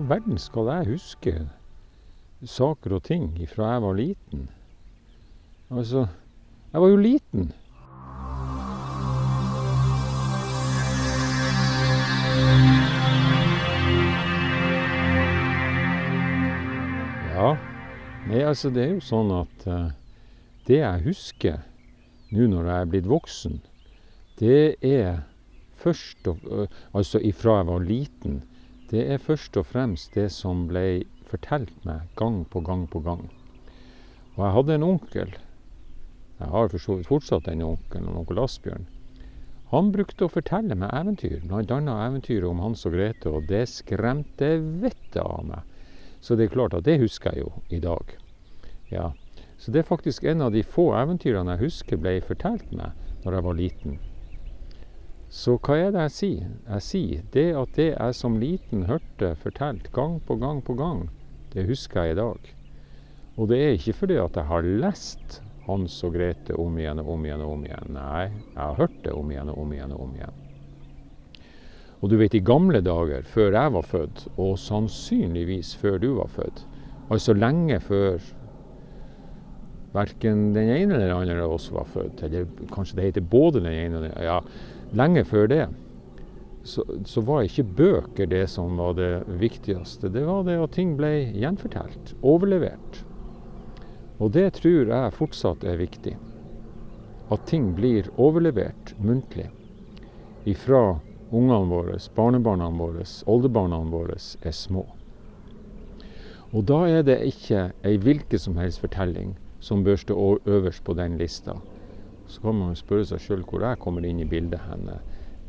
verden skal jeg huske saker og ting fra jeg var liten? Altså, jeg var jo liten. Ja, nei, altså det er jo sånn at det jeg husker nå når jeg er blitt voksen, det er altså ifra jeg var liten, det er først og fremst det som ble fortalt meg gang på gang på gang. Og jeg hadde en onkel, jeg har for så vidt fortsatt en onkel Asbjørn. Han brukte å fortelle meg eventyr, blant annet eventyr om Hans og Grete, og det skremte vettet av meg. Så det er klart at det husker jeg jo i dag. Ja. Så det er faktisk en av de få eventyrene jeg husker ble fortalt meg når jeg var liten. Så hva er det jeg sier? Jeg sier det at det jeg som liten hørte fortalt gang på gang på gang, det husker jeg i dag. Og det er ikke fordi at jeg har lest Hans og Grete om igjen og om igjen og om igjen. Nei, jeg har hørt det om igjen og om igjen og om igjen. Og du vet, i gamle dager, før jeg var født, og sannsynligvis før du var født, altså lenge før hverken den ene eller den andre av oss var født, eller kanskje det heter både den ene og den andre, ja, lenge før det, så var ikke bøker det som var det viktigste. Det var det at ting ble gjenfortalt, overlevert. Og det tror jeg fortsatt er viktig. At ting blir overlevert muntlig ifra ungene våre, barnebarna våre, oldebarna våre er små. Og da er det ikke en hvilken som helst fortelling som bør stå øverst på den lista. Så kan man spørre seg selv hvor jeg kommer inn i bildet henne.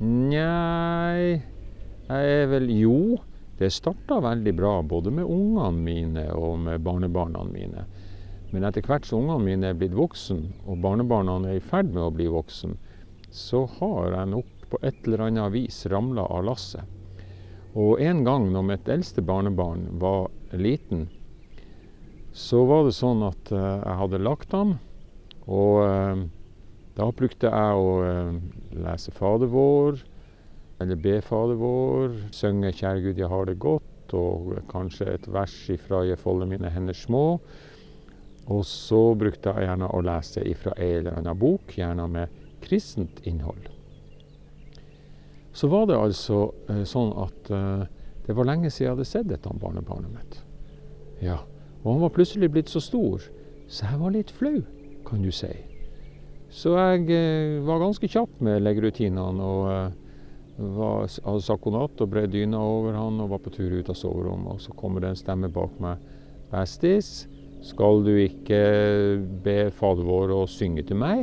Nei, jeg er vel jo. Det startet veldig bra både med ungene mine og med barnebarna mine. Men etter hvert som ungene mine er blitt voksen, og barnebarna er i ferd med å bli voksen, så har jeg nok på et eller annet vis ramlet av lasset. Og en gang når mitt eldste barnebarn var liten, så var det sånn at jeg hadde lagt ham, og da brukte jeg å lese Fader vår, eller be Fader vår, synge Kjære Gud, jeg har det godt, og kanskje et vers ifra Jeg folder mine hender små. Og så brukte jeg gjerne å lese ifra en eller annen bok, gjerne med kristent innhold. Så var det altså sånn at det var lenge siden jeg hadde sett dette barnebarnet mitt. Ja, og han var plutselig blitt så stor, så jeg var litt flau, kan du si. Så jeg var ganske kjapp med leggerutinene, og hadde sagt god natt og bred dyna over han, og var på tur ut av soverommet, og så kommer det en stemme bak meg. Bestis, skal du ikke be Fader vår og synge til meg?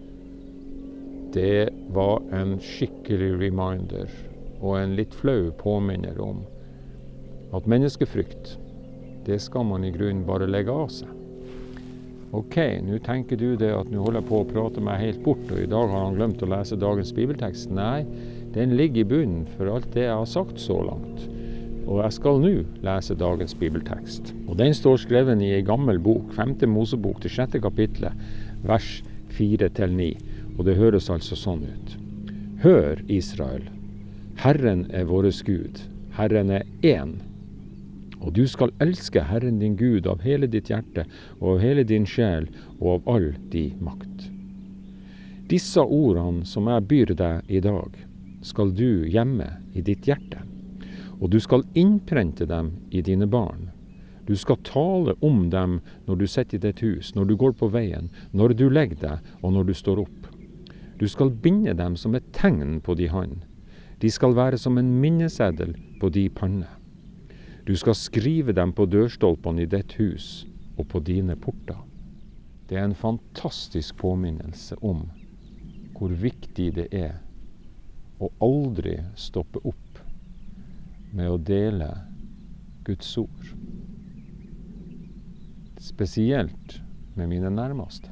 Det var en skikkelig reminder, og en litt flau påminner om at menneskefrykt, det skal man i grunnen bare legge av seg. Ok, nå tenker du det at nå holder jeg på å prate meg helt bort, og i dag har han glemt å lese dagens bibeltekst. Nei, den ligger i bunnen for alt det jeg har sagt så langt. Og jeg skal nå lese dagens bibeltekst. Og den står skrevet i en gammel bok, 5. Mosebok til 6. kapitlet, vers 4-9. Og det høres altså sånn ut. Hør, Israel, Herren er våres Gud, Herren er én. Og du skal elske Herren din Gud av hele ditt hjerte, og av hele din sjel, og av all din makt. Disse ordene som jeg byr deg i dag, skal du gjemme i ditt hjerte. Og du skal innprente dem i dine barn. Du skal tale om dem når du sitter i ditt hus, når du går på veien, når du legger deg og når du står opp. Du skal binde dem som et tegn på de hånd. De skal være som en minneseddel på de panne. Du skal skrive dem på dørstolpene i ditt hus og på dine porter. Det er en fantastisk påminnelse om hvor viktig det er å aldri stoppe opp med å dele Guds ord. Spesielt med mine nærmeste.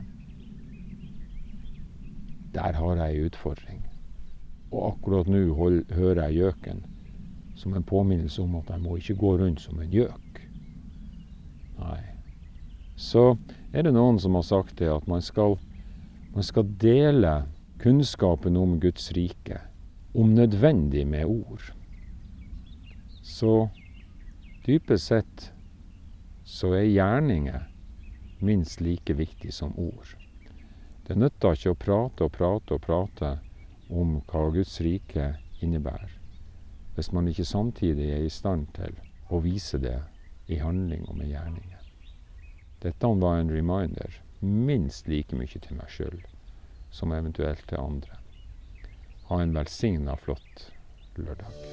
Der har jeg en utfordring. Og akkurat nå hører jeg gjøken som en påminnelse om at jeg må ikke gå rundt som en gjøk. Nei. Så er det noen som har sagt det at man skal dele kunnskapen om Guds rike, om nødvendig med ord. Så Dypest sett så er gjerninger minst like viktig som ord. Det nytter ikke å prate om hva Guds rike innebærer, hvis man ikke samtidig er i stand til å vise det i handling og med gjerninger. Dette var en reminder minst like mye til meg selv som eventuelt til andre. Ha en velsignet flott lørdag.